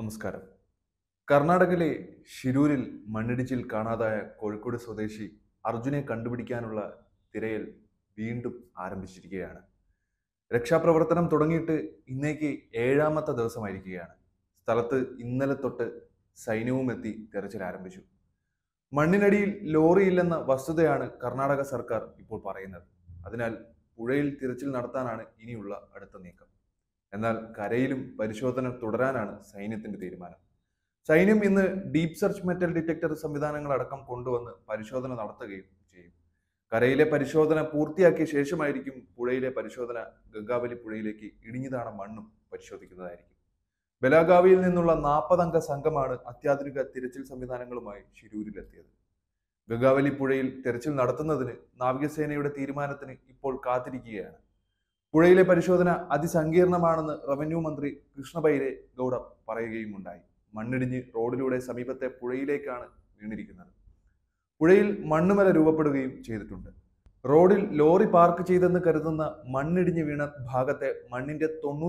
നമസ്കാരം. കർണാടകയിലെ ഷിരൂരിൽ മണ്ണിടിച്ചിൽ കാണാതായ കോഴിക്കോട് സ്വദേശി അർജുനെ കണ്ടുപിടിക്കാനുള്ള തിരയൽ വീണ്ടും ആരംഭിച്ചിരിക്കുകയാണ്. രക്ഷാപ്രവർത്തനം തുടങ്ങിയിട്ട് ഇന്നേക്ക് ഏഴാമത്തെ ദിവസമായിരിക്കുകയാണ്. സ്ഥലത്ത് ഇന്നലെ തൊട്ട് സൈന്യവും എത്തി തെരച്ചിൽ ആരംഭിച്ചു. മണ്ണിനടിയിൽ ലോറിയില്ലെന്ന വസ്തുതയാണ് കർണാടക സർക്കാർ ഇപ്പോൾ പറയുന്നത്. അതിനാൽ പുഴയിൽ തിരച്ചിൽ നടത്താനാണ് ഇനിയുള്ള അടുത്ത നീക്കം. എന്നാൽ കരയിലും പരിശോധന തുടരാനാണ് സൈന്യത്തിന്റെ തീരുമാനം. സൈന്യം ഇന്ന് ഡീപ് സെർച്ച് മെറ്റൽ ഡിറ്റക്ടർ സംവിധാനങ്ങളടക്കം കൊണ്ടുവന്ന് പരിശോധന നടത്തുകയും ചെയ്യും. കരയിലെ പരിശോധന പൂർത്തിയാക്കിയ ശേഷമായിരിക്കും പുഴയിലെ പരിശോധന. ഗംഗാവലി പുഴയിലേക്ക് ഇടിഞ്ഞുതാണ മണ്ണും പരിശോധിക്കുന്നതായിരിക്കും. ബലാഗാവിയിൽ നിന്നുള്ള 40 അംഗ സംഘമാണ് അത്യാധുനിക തിരച്ചിൽ സംവിധാനങ്ങളുമായി ഷിരൂരിലെത്തിയത്. ഗംഗാവലി പുഴയിൽ തിരച്ചിൽ നടത്തുന്നതിന് നാവികസേനയുടെ തീരുമാനത്തിന് ഇപ്പോൾ കാത്തിരിക്കുകയാണ്. പുഴയിലെ പരിശോധന അതിസങ്കീർണമാണെന്ന് റവന്യൂ മന്ത്രി കൃഷ്ണബൈരെ ഗൗഡ പറയുകയുമുണ്ടായി. മണ്ണിടിഞ്ഞ് റോഡിലൂടെ സമീപത്തെ പുഴയിലേക്കാണ് വീണിരിക്കുന്നത്. പുഴയിൽ മണ്ണുമല രൂപപ്പെടുകയും ചെയ്തിട്ടുണ്ട്. റോഡിൽ ലോറി പാർക്ക് ചെയ്തെന്ന് കരുതുന്ന മണ്ണിടിഞ്ഞ് വീണ ഭാഗത്തെ മണ്ണിന്റെ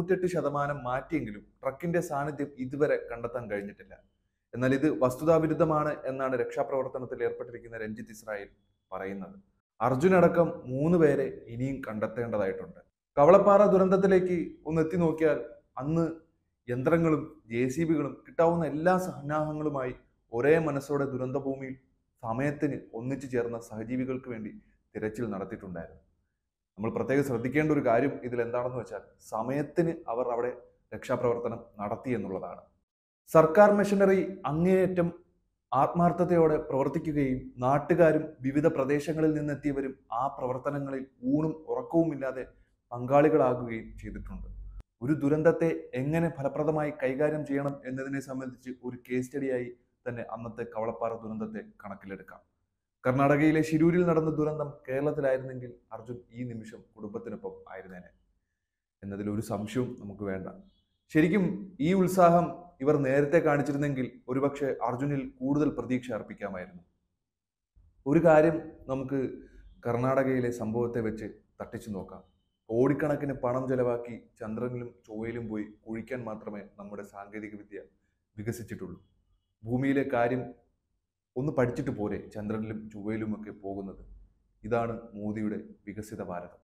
98% മാറ്റിയെങ്കിലും ട്രക്കിന്റെ സാന്നിധ്യം ഇതുവരെ കണ്ടെത്താൻ കഴിഞ്ഞിട്ടില്ല. എന്നാൽ ഇത് വസ്തുതാവിരുദ്ധമാണ് എന്നാണ് രക്ഷാപ്രവർത്തനത്തിൽ ഏർപ്പെട്ടിരിക്കുന്ന രഞ്ജിത്ത് ഇസ്രായേൽ പറയുന്നത്. അർജുൻ അടക്കം 3 പേരെ ഇനിയും കണ്ടെത്തേണ്ടതായിട്ടുണ്ട്. കവളപ്പാറ ദുരന്തത്തിലേക്ക് ഒന്ന് എത്തി നോക്കിയാൽ അന്ന് യന്ത്രങ്ങളും JCBകളും കിട്ടാവുന്ന എല്ലാ സന്നാഹങ്ങളുമായി ഒരേ മനസ്സോടെ ദുരന്തഭൂമിയിൽ സമയത്തിന് ഒന്നിച്ചു ചേർന്ന സഹജീവികൾക്ക് വേണ്ടി തിരച്ചിൽ നടത്തിയിട്ടുണ്ടായിരുന്നു. നമ്മൾ പ്രത്യേകം ശ്രദ്ധിക്കേണ്ട ഒരു കാര്യം ഇതിൽ എന്താണെന്ന് വെച്ചാൽ സമയത്തിന് അവർ അവിടെ രക്ഷാപ്രവർത്തനം നടത്തി എന്നുള്ളതാണ്. സർക്കാർ മെഷീനറി അങ്ങേയറ്റം ആത്മാർത്ഥതയോടെ പ്രവർത്തിക്കുകയും നാട്ടുകാരും വിവിധ പ്രദേശങ്ങളിൽ നിന്നെത്തിയവരും ആ പ്രവർത്തനങ്ങളിൽ ഊണും ഉറക്കവുമില്ലാതെ പങ്കാളികളാകുകയും ചെയ്തിട്ടുണ്ട്. ഒരു ദുരന്തത്തെ എങ്ങനെ ഫലപ്രദമായി കൈകാര്യം ചെയ്യണം എന്നതിനെ സംബന്ധിച്ച് ഒരു കേസ് സ്റ്റഡിയായി തന്നെ അന്നത്തെ കവളപ്പാറ ദുരന്തത്തെ കണക്കിലെടുക്കാം. കർണാടകയിലെ ഷിരൂരിൽ നടന്ന ദുരന്തം കേരളത്തിലായിരുന്നെങ്കിൽ അർജുൻ ഈ നിമിഷം കുടുംബത്തിനൊപ്പം ആയിരുന്നേനെ എന്നതിൽ ഒരു സംശയവും നമുക്ക് വേണ്ട. ശരിക്കും ഈ ഉത്സാഹം ഇവർ നേരത്തെ കാണിച്ചിരുന്നെങ്കിൽ ഒരുപക്ഷെ അർജുനിൽ കൂടുതൽ പ്രതീക്ഷ അർപ്പിക്കാമായിരുന്നു. ഒരു കാര്യം നമുക്ക് കർണാടകയിലെ സംഭവത്തെ വെച്ച് തട്ടിച്ചു നോക്കാം. കോടിക്കണക്കിന് പണം ചെലവാക്കി ചന്ദ്രനിലും ചൊവ്വയിലും പോയി കുഴിക്കാൻ മാത്രമേ നമ്മുടെ സാങ്കേതിക വിദ്യ വികസിച്ചിട്ടുള്ളൂ. ഭൂമിയിലെ കാര്യം ഒന്ന് പഠിച്ചിട്ട് പോരെ ചന്ദ്രനിലും ചൊവ്വയിലുമൊക്കെ പോകുന്നത്. ഇതാണ് മോദിയുടെ വികസിത ഭാരതം.